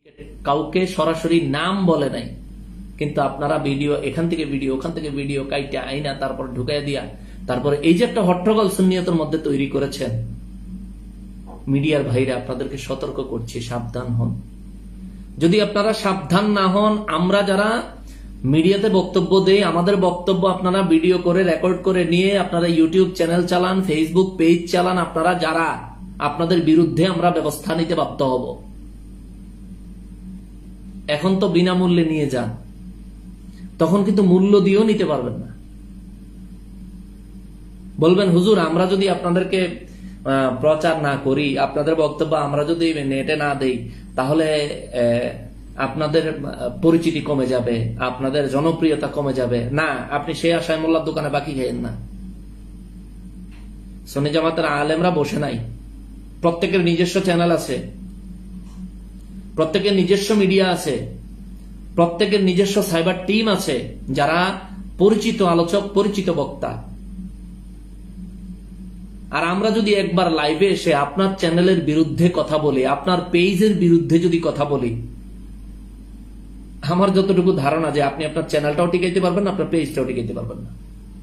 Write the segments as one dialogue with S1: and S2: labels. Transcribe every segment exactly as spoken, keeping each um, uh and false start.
S1: কাউকে সরাসরি নাম বলে নাই, কিন্তু আপনারা ভিডিও এখান থেকে ভিডিও ওখান থেকে ভিডিও কাইটা আইনা তারপর ঢুকাই দিয়া তারপরে এই যে একটা হট্টগোল সুন্নিয়তের মধ্যে তৈরি করেছেন, মিডিয়ার ভাইরা আপনাদেরকে সতর্ক করছি, সাবধান হন। যদি আপনারা সাবধান না হন, আমরা যারা মিডিয়াতে বক্তব্য দেই, আমাদের বক্তব্য আপনারা ভিডিও করে রেকর্ড করে নিয়ে আপনারা ইউটিউব চ্যানেল চালান, ফেসবুক পেজ চালান, আপনারা যারা, আপনাদের বিরুদ্ধে আমরা ব্যবস্থা নিতে বাধ্য হব। এখন তো বিনামূল্যে নিয়ে যান, তখন কিন্তু মূল্য দিয়েও নিতে পারবেন না। বলবেন হুজুর আমরা যদি আপনাদেরকে প্রচার না করি, আপনাদের বক্তব্য আমরা যদি নেটে না দেই, তাহলে আপনাদের পরিচিতি কমে যাবে, আপনাদের জনপ্রিয়তা কমে যাবে। না, আপনি সেই আশায় মোল্লার দোকানে বাকি খাইয়েন না। সুন্নি জামাতের আলেমরা বসে নাই, প্রত্যেকের নিজস্ব চ্যানেল আছে, প্রত্যেকের নিজস্ব মিডিয়া আছে, প্রত্যেকের নিজস্ব সাইবার টিম আছে, যারা পরিচিত আলোচক, পরিচিত বক্তা। আর আমরা যদি একবার লাইভে এসে আপনার চ্যানেলের বিরুদ্ধে কথা বলি, আপনার পেজের বিরুদ্ধে যদি কথা বলি, আমার যতটুকু ধারণা যে আপনি আপনার চ্যানেলটাও টিকাইতে পারবেন না, আপনার পেজটাও টিকাইতে পারবেন না।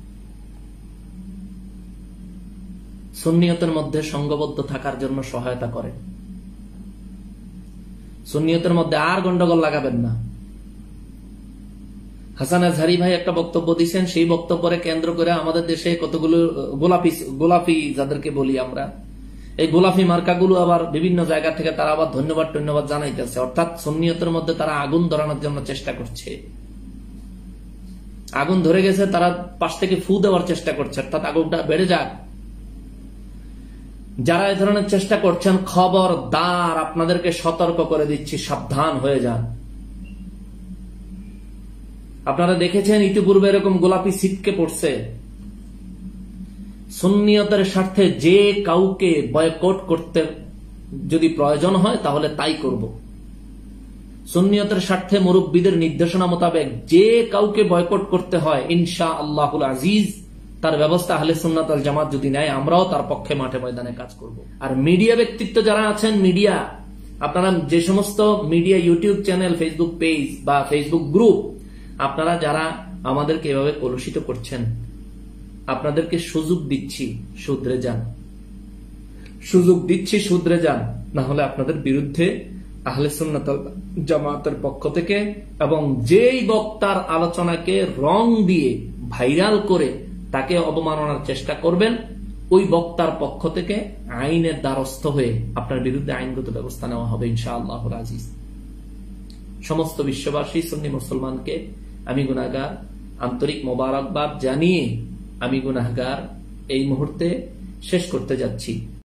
S1: সুন্নিয়তের মধ্যে সংঘবদ্ধ থাকার জন্য সহায়তা করেন, সুন্নিয়তের মধ্যে আর গন্ডগোল লাগাবেন না। হাসান আজহারি ভাই একটা বক্তব্য দিচ্ছেন, সেই বক্তব্যে কেন্দ্র করে আমাদের দেশে কতগুলো গোলাপি গোলাপি যাদেরকে বলি আমরা, এই গোলাপি মার্কাগুলো আবার বিভিন্ন জায়গা থেকে তারা আবার ধন্যবাদ ধন্যবাদ জানাইতেছে, অর্থাৎ সুন্নিয়তের মধ্যে তারা আগুন ধরানোর জন্য চেষ্টা করছে। আগুন ধরে গেছে, তারা পাশ থেকে ফু দেওয়ার চেষ্টা করছে, অর্থাৎ আগুনটা বেড়ে যাক। যারা এই ধরনের চেষ্টা করছেন, খবরদার, আপনাদেরকে সতর্ক করে দিচ্ছি, সাবধান হয়ে যান। আপনারা দেখেছেন ইতিপূর্বে এরকম গোলাপি ছিটকে পড়ছে। সুন্নিয়তের স্বার্থে যে কাউকে বয়কট করতে যদি প্রয়োজন হয় তাহলে তাই করব। সুন্নিয়তের স্বার্থে মুরব্বীদের নির্দেশনা মোতাবেক যে কাউকে বয়কট করতে হয়, ইনশা আল্লাহুল আজিজ তার ব্যবস্থা আহলে সুন্নাত ওয়াল জামাত যদি নেয়, আমরাও তার পক্ষে মাঠে ময়দানে কাজ করব। আর মিডিয়া ব্যক্তিত্ব যারা আছেন, মিডিয়া, আপনারা যে সমস্ত media, YouTube channel, Facebook page বা ফেসবুক গ্রুপ, আপনারা যারা আমাদেরকে এভাবে কলুষিত করছেন, আপনাদেরকে সুযোগ দিচ্ছি, শুধরে যান। সুযোগ দিচ্ছি, শুধরে যান, না হলে আপনাদের বিরুদ্ধে আহলে সুন্নাত ওয়াল জামাতের পক্ষ থেকে এবং যেই বক্তার আলোচনাকে রং দিয়ে ভাইরাল করে তাকে অবমাননার চেষ্টা করবেন, ওই বক্তার পক্ষ থেকে আইনের দ্বারস্থ হয়ে আপনার বিরুদ্ধে আইনগত ব্যবস্থা নেওয়া হবে ইনশাআল্লাহুল আজিজ। সমস্ত বিশ্ববাসী সুন্নি মুসলমানকে আমি গুনাহগার আন্তরিক মোবারকবাদ জানিয়ে আমি গুনাহগার এই মুহূর্তে শেষ করতে যাচ্ছি।